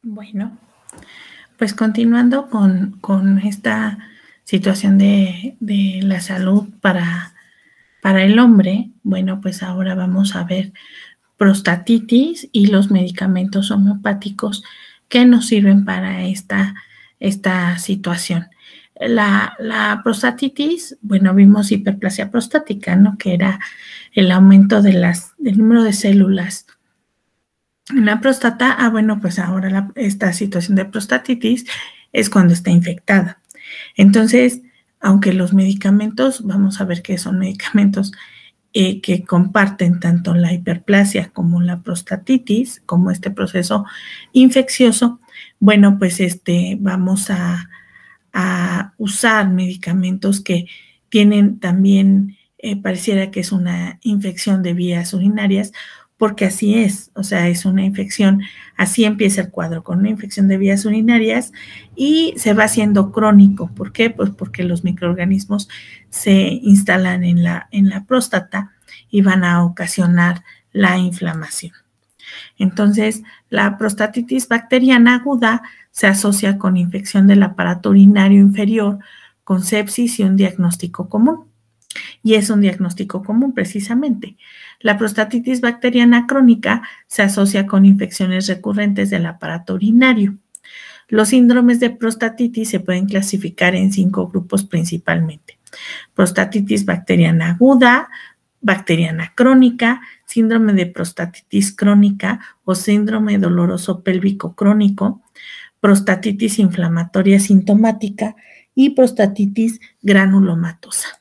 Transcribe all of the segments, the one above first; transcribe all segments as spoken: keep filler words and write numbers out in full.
Bueno, pues continuando con, con esta situación de, de la salud para, para el hombre, bueno, pues ahora vamos a ver prostatitis y los medicamentos homeopáticos que nos sirven para esta, esta situación. La, la prostatitis, bueno, vimos hiperplasia prostática, ¿no? Que era el aumento de las, del número de células en la próstata. Ah, bueno, pues ahora la, esta situación de prostatitis es cuando está infectada. Entonces, aunque los medicamentos, vamos a ver que son medicamentos eh, que comparten tanto la hiperplasia como la prostatitis, como este proceso infeccioso, bueno, pues este, vamos a, a usar medicamentos que tienen también, eh, pareciera que es una infección de vías urinarias, porque así es, o sea, es una infección, así empieza el cuadro, con una infección de vías urinarias y se va haciendo crónico. ¿Por qué? Pues porque los microorganismos se instalan en la, en la próstata y van a ocasionar la inflamación. Entonces, la prostatitis bacteriana aguda se asocia con infección del aparato urinario inferior, con sepsis y un diagnóstico común. Y es un diagnóstico común precisamente. La prostatitis bacteriana crónica se asocia con infecciones recurrentes del aparato urinario. Los síndromes de prostatitis se pueden clasificar en cinco grupos principalmente: prostatitis bacteriana aguda, bacteriana crónica, síndrome de prostatitis crónica o síndrome doloroso pélvico crónico, prostatitis inflamatoria sintomática y prostatitis granulomatosa.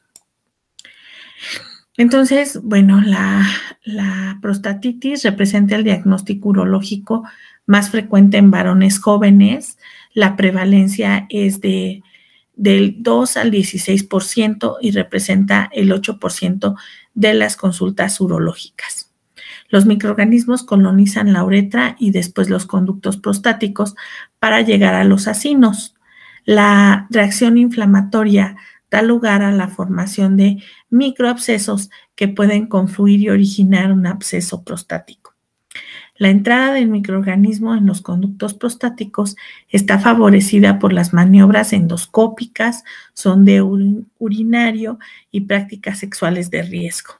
Entonces, bueno, la, la prostatitis representa el diagnóstico urológico más frecuente en varones jóvenes. La prevalencia es de, del dos al dieciséis por ciento y representa el ocho por ciento de las consultas urológicas. Los microorganismos colonizan la uretra y después los conductos prostáticos para llegar a los acinos. La reacción inflamatoria da lugar a la formación de microabscesos que pueden confluir y originar un absceso prostático. La entrada del microorganismo en los conductos prostáticos está favorecida por las maniobras endoscópicas, sondeo urinario y prácticas sexuales de riesgo.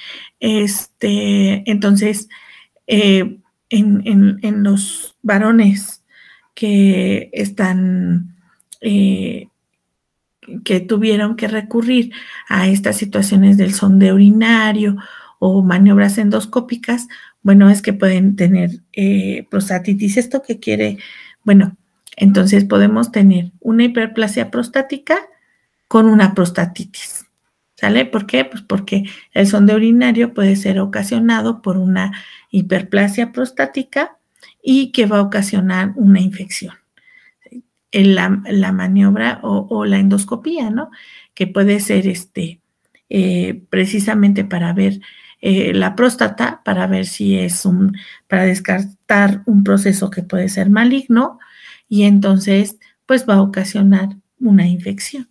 Este, entonces, eh, en, en, en los varones que están eh, que tuvieron que recurrir a estas situaciones del sondeo urinario o maniobras endoscópicas, bueno, es que pueden tener eh, prostatitis. ¿Esto qué quiere? Bueno, entonces podemos tener una hiperplasia prostática con una prostatitis, ¿sale? ¿Por qué? Pues porque el sondeo urinario puede ser ocasionado por una hiperplasia prostática y que va a ocasionar una infección. En la, la maniobra o, o la endoscopía, ¿no? Que puede ser este, eh, precisamente para ver eh, la próstata, para ver si es un, para descartar un proceso que puede ser maligno y entonces pues va a ocasionar una infección.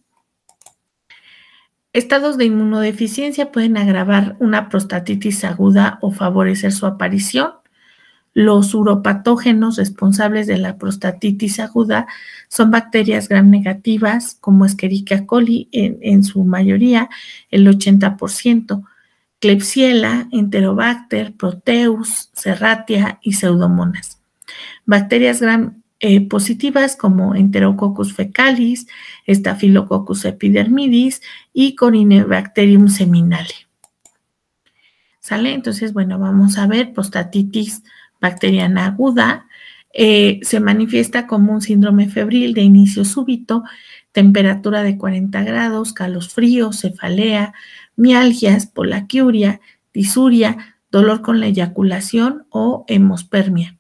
Estados de inmunodeficiencia pueden agravar una prostatitis aguda o favorecer su aparición. Los uropatógenos responsables de la prostatitis aguda son bacterias gram negativas como Escherichia coli en, en su mayoría, el ochenta por ciento, Klebsiella, Enterobacter, Proteus, Serratia y Pseudomonas. Bacterias gram eh, positivas como Enterococcus fecalis, Staphylococcus epidermidis y Corynebacterium seminale. ¿Sale? Entonces, bueno, vamos a ver prostatitis bacteriana aguda. Eh, se manifiesta como un síndrome febril de inicio súbito, temperatura de cuarenta grados, calosfríos, cefalea, mialgias, polaquiuria, disuria, dolor con la eyaculación o hemospermia.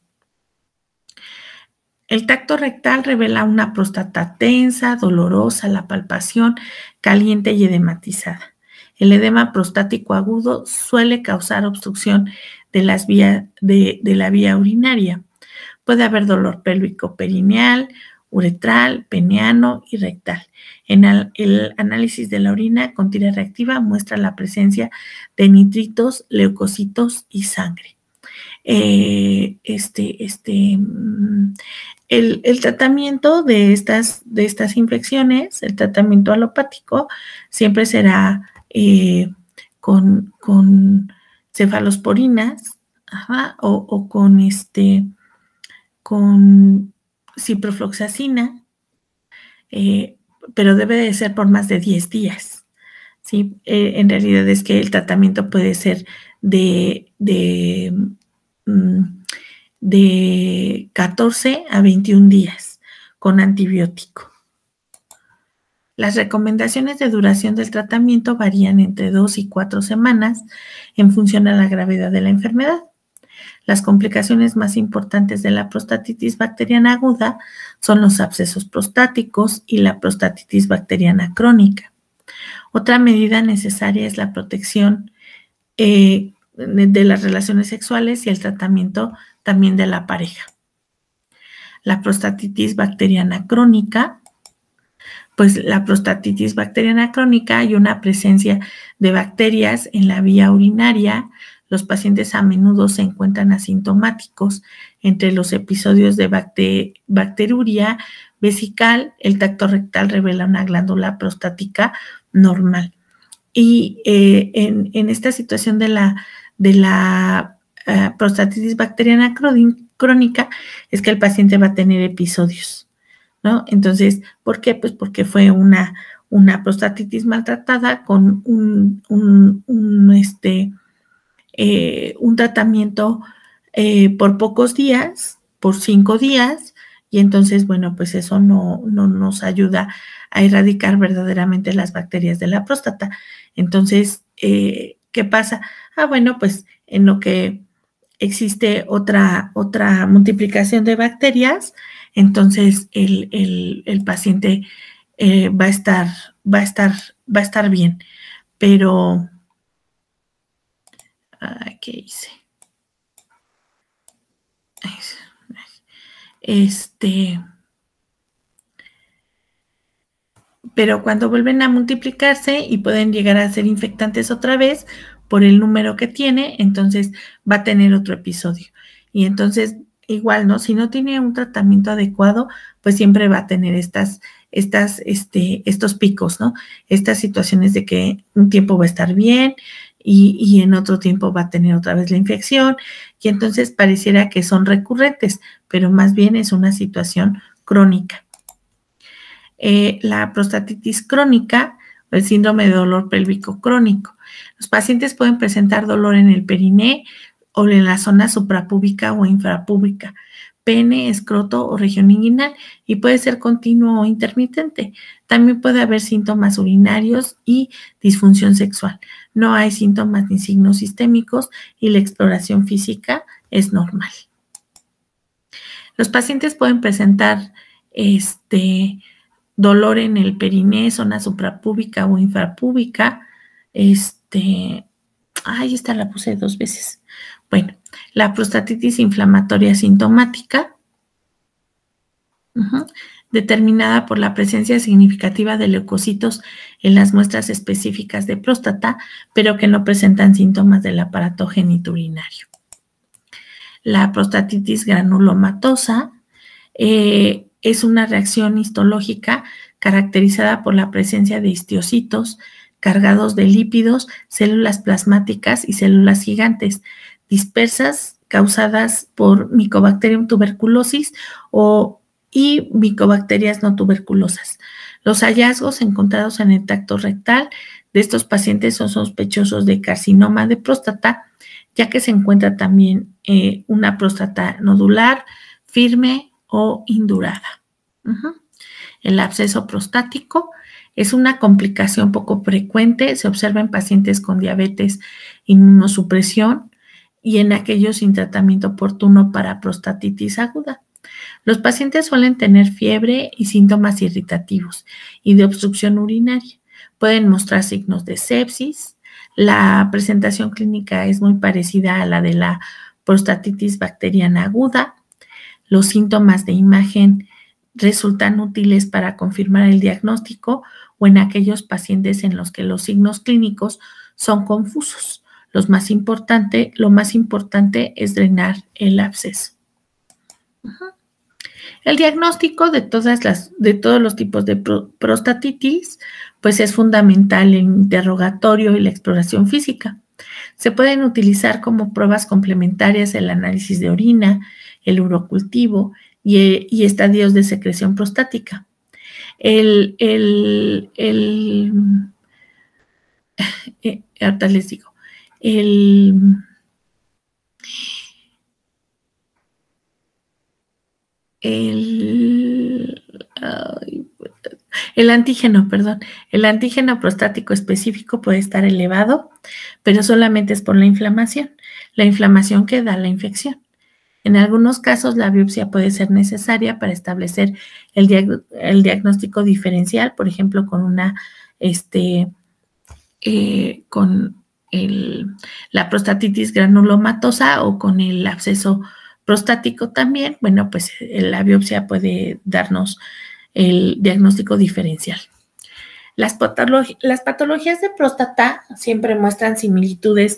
El tacto rectal revela una próstata tensa, dolorosa, la palpación caliente y edematizada. El edema prostático agudo suele causar obstrucción de, las vía, de, de la vía urinaria. Puede haber dolor pélvico perineal, uretral, peneano y rectal. En el, el análisis de la orina con tira reactiva muestra la presencia de nitritos, leucocitos y sangre. eh, este, este, el, el tratamiento de estas, de estas infecciones, el tratamiento alopático, siempre será eh, con, con cefalosporinas, ajá, o, o con este, con ciprofloxacina, eh, pero debe de ser por más de diez días. ¿Sí? Eh, en realidad es que el tratamiento puede ser de, de, de catorce a veintiún días con antibiótico. Las recomendaciones de duración del tratamiento varían entre dos y cuatro semanas en función a la gravedad de la enfermedad. Las complicaciones más importantes de la prostatitis bacteriana aguda son los abscesos prostáticos y la prostatitis bacteriana crónica. Otra medida necesaria es la protección eh, de, de las relaciones sexuales y el tratamiento también de la pareja. La prostatitis bacteriana crónica, pues la prostatitis bacteriana crónica hay una presencia de bacterias en la vía urinaria. Los pacientes a menudo se encuentran asintomáticos. Entre los episodios de bacter bacteruria vesical, el tacto rectal revela una glándula prostática normal. Y eh, en, en esta situación de la, de la uh, prostatitis bacteriana crónica es que el paciente va a tener episodios, ¿no? Entonces, ¿por qué? Pues porque fue una, una prostatitis maltratada con un, un, un, este, eh, un tratamiento eh, por pocos días, por cinco días, y entonces, bueno, pues eso no, no nos ayuda a erradicar verdaderamente las bacterias de la próstata. Entonces, eh, ¿qué pasa? Ah, bueno, pues en lo que existe otra, otra multiplicación de bacterias, entonces el, el, el paciente eh, va a estar, va a estar, va a estar bien. Pero, ¿qué hice? Este, pero cuando vuelven a multiplicarse y pueden llegar a ser infectantes otra vez por el número que tiene, entonces va a tener otro episodio. Y entonces, igual, ¿no? Si no tiene un tratamiento adecuado, pues siempre va a tener estas, estas, este, estos picos, ¿no? Estas situaciones de que un tiempo va a estar bien y, y en otro tiempo va a tener otra vez la infección. Y entonces pareciera que son recurrentes, pero más bien es una situación crónica. Eh, la prostatitis crónica o el síndrome de dolor pélvico crónico. Los pacientes pueden presentar dolor en el periné o en la zona suprapúbica o infrapúbica, pene, escroto o región inguinal, y puede ser continuo o intermitente. También puede haber síntomas urinarios y disfunción sexual. No hay síntomas ni signos sistémicos y la exploración física es normal. Los pacientes pueden presentar este dolor en el periné, zona suprapúbica o infrapúbica. Este, ay, esta la puse dos veces. Bueno, la prostatitis inflamatoria sintomática, uh-huh, determinada por la presencia significativa de leucocitos en las muestras específicas de próstata, pero que no presentan síntomas del aparato geniturinario. La prostatitis granulomatosa eh, es una reacción histológica caracterizada por la presencia de histiocitos cargados de lípidos, células plasmáticas y células gigantes dispersas causadas por Mycobacterium tuberculosis o, y micobacterias no tuberculosas. Los hallazgos encontrados en el tracto rectal de estos pacientes son sospechosos de carcinoma de próstata, ya que se encuentra también eh, una próstata nodular, firme o indurada. Uh-huh. El absceso prostático es una complicación poco frecuente, se observa en pacientes con diabetes, inmunosupresión y en aquellos sin tratamiento oportuno para prostatitis aguda. Los pacientes suelen tener fiebre y síntomas irritativos y de obstrucción urinaria. Pueden mostrar signos de sepsis. La presentación clínica es muy parecida a la de la prostatitis bacteriana aguda. Los síntomas de imagen resultan útiles para confirmar el diagnóstico o en aquellos pacientes en los que los signos clínicos son confusos. los más importante, lo más importante es drenar el absceso. Uh-huh. El diagnóstico de todas las, de todos los tipos de pro, prostatitis, pues es fundamental el interrogatorio y la exploración física. Se pueden utilizar como pruebas complementarias el análisis de orina, el urocultivo y, y estadios de secreción prostática. El, el, el, eh, ahorita les digo, el, el, ay, el antígeno, perdón, el antígeno prostático específico puede estar elevado, pero solamente es por la inflamación, la inflamación que da la infección. En algunos casos, la biopsia puede ser necesaria para establecer el, diag el diagnóstico diferencial, por ejemplo, con una, este, eh, con el, la prostatitis granulomatosa o con el absceso prostático también. Bueno, pues la biopsia puede darnos el diagnóstico diferencial. Las, patolog las patologías de próstata siempre muestran similitudes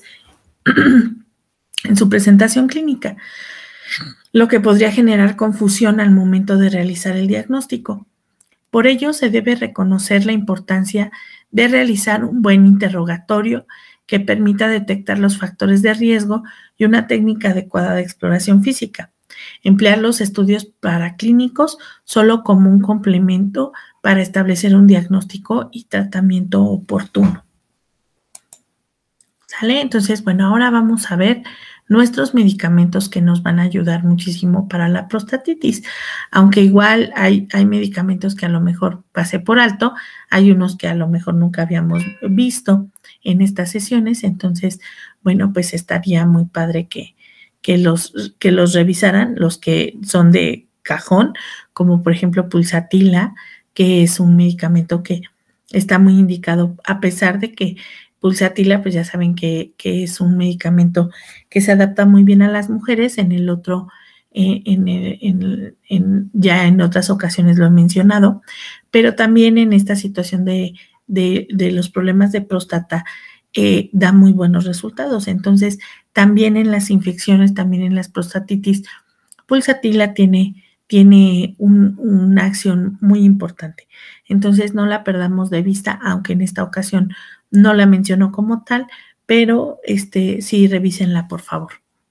en su presentación clínica, lo que podría generar confusión al momento de realizar el diagnóstico. Por ello, se debe reconocer la importancia de realizar un buen interrogatorio que permita detectar los factores de riesgo y una técnica adecuada de exploración física. Emplear los estudios paraclínicos solo como un complemento para establecer un diagnóstico y tratamiento oportuno. ¿Sale? Entonces, bueno, ahora vamos a ver nuestros medicamentos que nos van a ayudar muchísimo para la prostatitis. Aunque igual hay, hay medicamentos que a lo mejor pasé por alto, hay unos que a lo mejor nunca habíamos visto en estas sesiones. Entonces, bueno, pues estaría muy padre que, que, los, que los revisaran, los que son de cajón, como por ejemplo Pulsatila, que es un medicamento que está muy indicado, a pesar de que Pulsatila, pues ya saben que, que es un medicamento que se adapta muy bien a las mujeres. En el otro, eh, en, en, en, ya en otras ocasiones lo he mencionado, pero también en esta situación de, de, de los problemas de próstata eh, da muy buenos resultados. Entonces, también en las infecciones, también en las prostatitis, Pulsatila tiene, tiene un, una acción muy importante. Entonces, no la perdamos de vista, aunque en esta ocasión no la menciono como tal, pero este, sí, revísenla, por favor.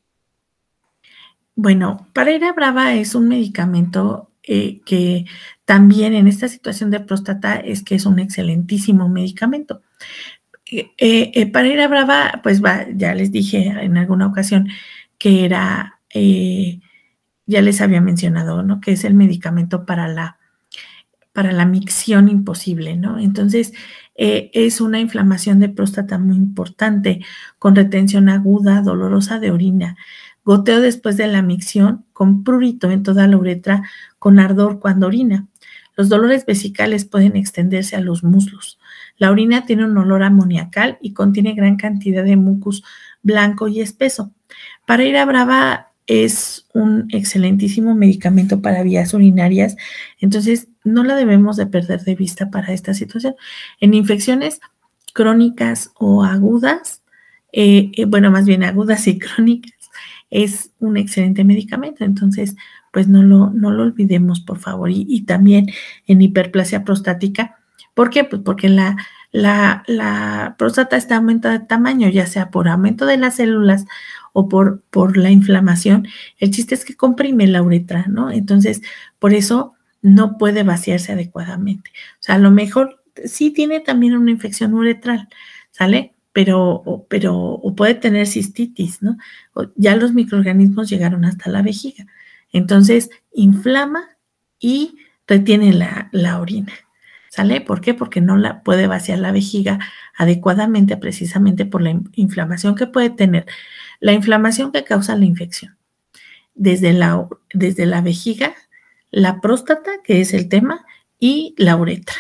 Bueno, Paraira Brava es un medicamento eh, que también en esta situación de próstata es que es un excelentísimo medicamento. Eh, eh, Paraira Brava, pues va, ya les dije en alguna ocasión que era, eh, ya les había mencionado, ¿no? Que es el medicamento para la, para la micción imposible, ¿no? Entonces, Eh, es una inflamación de próstata muy importante, con retención aguda, dolorosa de orina, goteo después de la micción, con prurito en toda la uretra, con ardor cuando orina. Los dolores vesicales pueden extenderse a los muslos. La orina tiene un olor amoníacal y contiene gran cantidad de mucus blanco y espeso. Paraira Brava es un excelentísimo medicamento para vías urinarias, entonces no la debemos de perder de vista para esta situación. En infecciones crónicas o agudas, eh, eh, bueno, más bien agudas y crónicas, es un excelente medicamento, entonces pues no lo, no lo olvidemos, por favor. Y, y también en hiperplasia prostática, ¿por qué? Pues porque la, la, la próstata está aumentada de tamaño, ya sea por aumento de las células o por, por la inflamación. El chiste es que comprime la uretra, ¿no? Entonces, por eso no puede vaciarse adecuadamente. O sea, a lo mejor sí tiene también una infección uretral, ¿sale? Pero, pero o puede tener cistitis, ¿no? O ya los microorganismos llegaron hasta la vejiga. Entonces, inflama y retiene la, la orina, ¿sale? ¿Por qué? Porque no la puede vaciar la vejiga adecuadamente, precisamente por la inflamación que puede tener, la inflamación que causa la infección. Desde la, desde la vejiga, la próstata, que es el tema, y la uretra.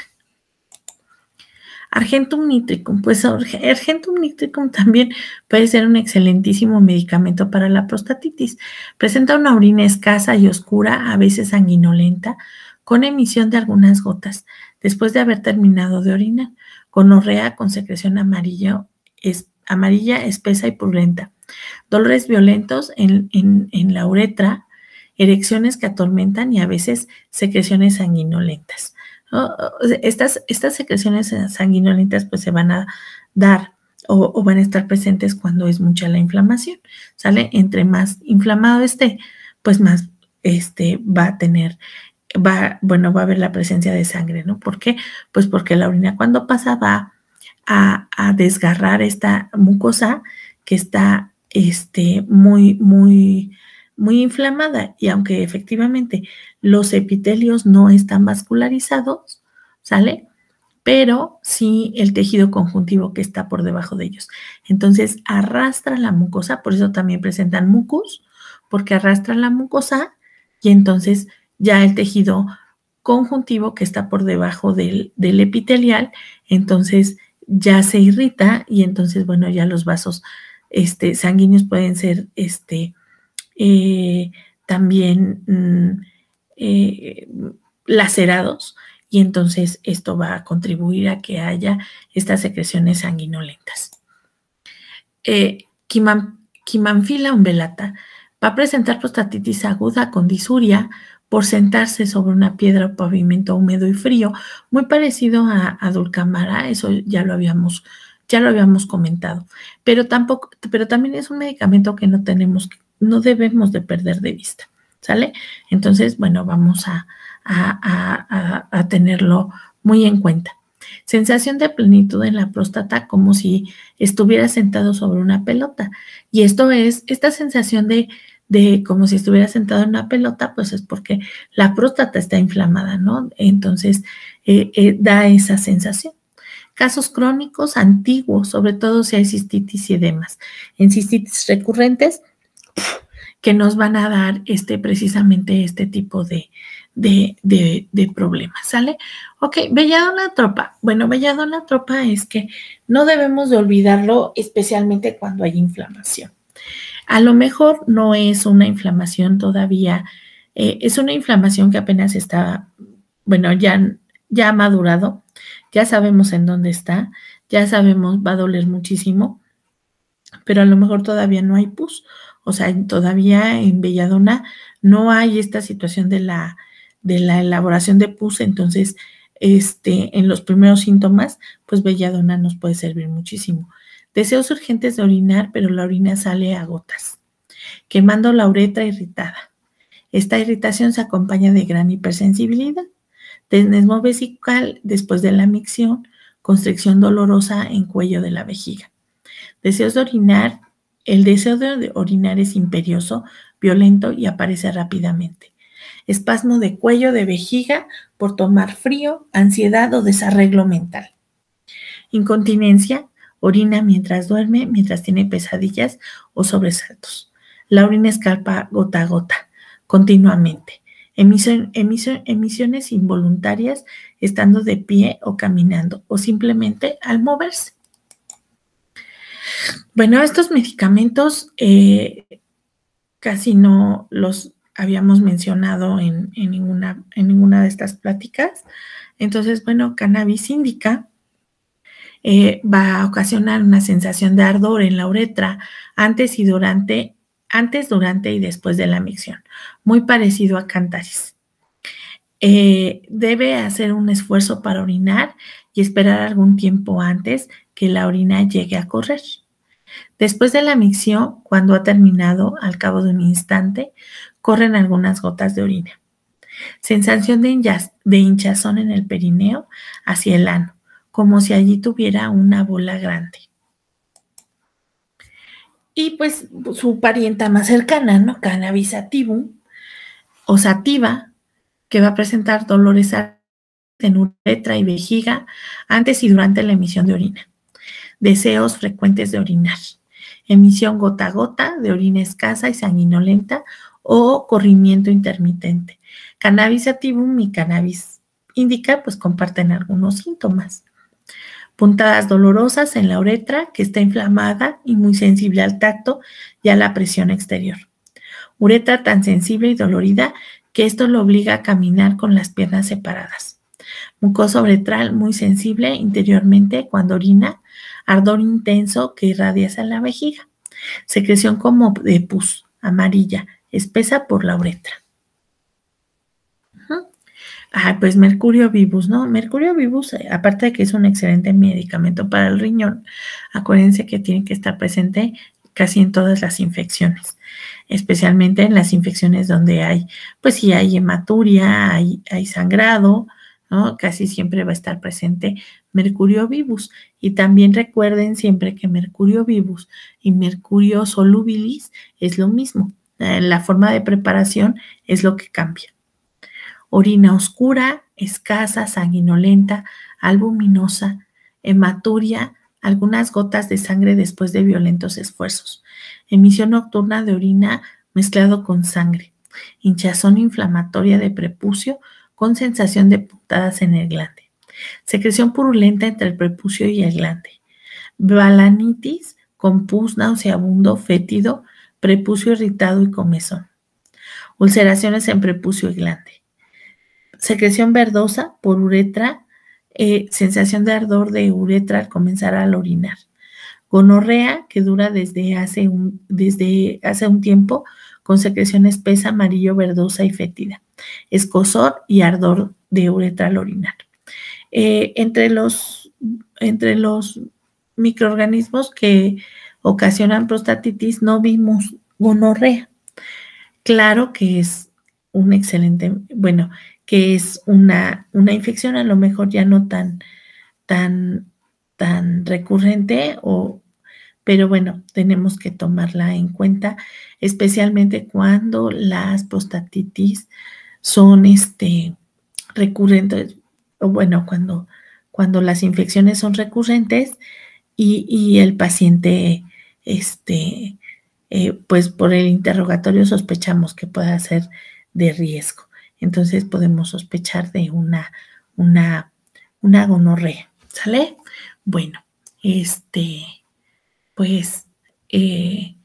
Argentum nitricum, pues Argentum nitricum también puede ser un excelentísimo medicamento para la prostatitis. Presenta una orina escasa y oscura, a veces sanguinolenta, con emisión de algunas gotas después de haber terminado de orinar. Gonorrea con secreción amarilla es amarilla, espesa y purulenta. Dolores violentos en, en, en la uretra, erecciones que atormentan y a veces secreciones sanguinolentas, ¿no? Estas, estas secreciones sanguinolentas pues se van a dar o, o van a estar presentes cuando es mucha la inflamación, ¿sale? Entre más inflamado esté, pues más este, va a tener, va, bueno, va a haber la presencia de sangre, ¿no? ¿Por qué? Pues porque la orina cuando pasa va a, a desgarrar esta mucosa que está este, muy, muy, muy inflamada, y aunque efectivamente los epitelios no están vascularizados, ¿sale? Pero sí el tejido conjuntivo que está por debajo de ellos. Entonces arrastra la mucosa, por eso también presentan mucus, porque arrastra la mucosa y entonces ya el tejido conjuntivo que está por debajo del, del epitelial, entonces ya se irrita y entonces, bueno, ya los vasos este, sanguíneos pueden ser este, eh, también mm, eh, lacerados, y entonces esto va a contribuir a que haya estas secreciones sanguinolentas. Eh, Quimanfila umbelata va a presentar prostatitis aguda con disuria por sentarse sobre una piedra o pavimento húmedo y frío, muy parecido a, a dulcamara, eso ya lo habíamos ya lo habíamos comentado, pero tampoco, pero también es un medicamento que no tenemos, no debemos de perder de vista, ¿sale? Entonces, bueno, vamos a, a, a, a tenerlo muy en cuenta. Sensación de plenitud en la próstata como si estuviera sentado sobre una pelota, y esto es, esta sensación de, de como si estuviera sentado en una pelota, pues es porque la próstata está inflamada, ¿no? Entonces, eh, eh, da esa sensación. Casos crónicos antiguos, sobre todo si hay cistitis y edemas. En cistitis recurrentes, que nos van a dar este, precisamente este tipo de, de, de, de problemas, ¿sale? Ok, vellado en la tropa. Bueno, vellado en la tropa es que no debemos de olvidarlo, especialmente cuando hay inflamación. A lo mejor no es una inflamación todavía, eh, es una inflamación que apenas está, bueno, ya, ya ha madurado, ya sabemos en dónde está, ya sabemos, va a doler muchísimo, pero a lo mejor todavía no hay pus, o sea, todavía en belladona no hay esta situación de la, de la elaboración de pus, entonces, este, en los primeros síntomas, pues belladona nos puede servir muchísimo. Deseos urgentes de orinar, pero la orina sale a gotas. Quemando la uretra irritada. Esta irritación se acompaña de gran hipersensibilidad. Desnemo vesical después de la micción, constricción dolorosa en cuello de la vejiga. Deseos de orinar. El deseo de orinar es imperioso, violento y aparece rápidamente. Espasmo de cuello, de vejiga por tomar frío, ansiedad o desarreglo mental. Incontinencia. Orina mientras duerme, mientras tiene pesadillas o sobresaltos. La orina escapa gota a gota, continuamente. Emisión, emisión, emisiones involuntarias estando de pie o caminando o simplemente al moverse. Bueno, estos medicamentos eh, casi no los habíamos mencionado en, en, ninguna, en ninguna de estas pláticas. Entonces, bueno, cannabis indica eh, va a ocasionar una sensación de ardor en la uretra antes y durante, antes, durante y después de la micción, muy parecido a Cantaris. Eh, debe hacer un esfuerzo para orinar y esperar algún tiempo antes que la orina llegue a correr. Después de la micción, cuando ha terminado, al cabo de un instante, corren algunas gotas de orina. Sensación de, hinchaz, de hinchazón en el perineo hacia el ano, como si allí tuviera una bola grande. Y pues su parienta más cercana, ¿no? Cannabis sativum o sativa, que va a presentar dolores en uretra y vejiga antes y durante la emisión de orina. Deseos frecuentes de orinar. Emisión gota a gota de orina escasa y sanguinolenta o corrimiento intermitente. Cannabis sativum y cannabis indica pues comparten algunos síntomas. Puntadas dolorosas en la uretra que está inflamada y muy sensible al tacto y a la presión exterior. Uretra tan sensible y dolorida que esto lo obliga a caminar con las piernas separadas. Mucosa uretral muy sensible interiormente cuando orina, ardor intenso que irradia hacia la vejiga, secreción como de pus, amarilla, espesa por la uretra. Ujú. Ah, pues Mercurio Vivus, ¿no? Mercurio Vivus, eh, aparte de que es un excelente medicamento para el riñón, acuérdense que tiene que estar presente casi en todas las infecciones, especialmente en las infecciones donde hay, pues sí hay hematuria, hay, hay sangrado, ¿no? Casi siempre va a estar presente Mercurio Vivus. Y también recuerden siempre que Mercurio Vivus y Mercurio Solubilis es lo mismo. Eh, La forma de preparación es lo que cambia. Orina oscura, escasa, sanguinolenta, albuminosa, hematuria, algunas gotas de sangre después de violentos esfuerzos. Emisión nocturna de orina mezclado con sangre. Hinchazón inflamatoria de prepucio con sensación de puntadas en el glande. Secreción purulenta entre el prepucio y el glande. Balanitis con pus nauseabundo, fétido, prepucio irritado y comezón. Ulceraciones en prepucio y glande. Secreción verdosa por uretra, eh, sensación de ardor de uretra al comenzar a orinar. Gonorrea que dura desde hace un, desde hace un tiempo con secreción espesa, amarillo, verdosa y fétida. Escozor y ardor de uretra al orinar. Eh, entre, los, entre los microorganismos que ocasionan prostatitis no vimos gonorrea. Claro que es un excelente, bueno, que es una, una infección a lo mejor ya no tan, tan, tan recurrente, o, pero bueno, tenemos que tomarla en cuenta, especialmente cuando las prostatitis son este, recurrentes, o bueno, cuando, cuando las infecciones son recurrentes y, y el paciente, este, eh, pues por el interrogatorio sospechamos que pueda ser de riesgo. Entonces podemos sospechar de una, una, una gonorrea, ¿sale? Bueno, este, pues eh,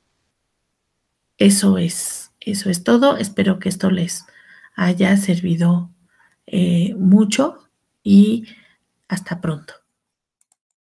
eso es, eso es todo. Espero que esto les haya servido eh, mucho y hasta pronto.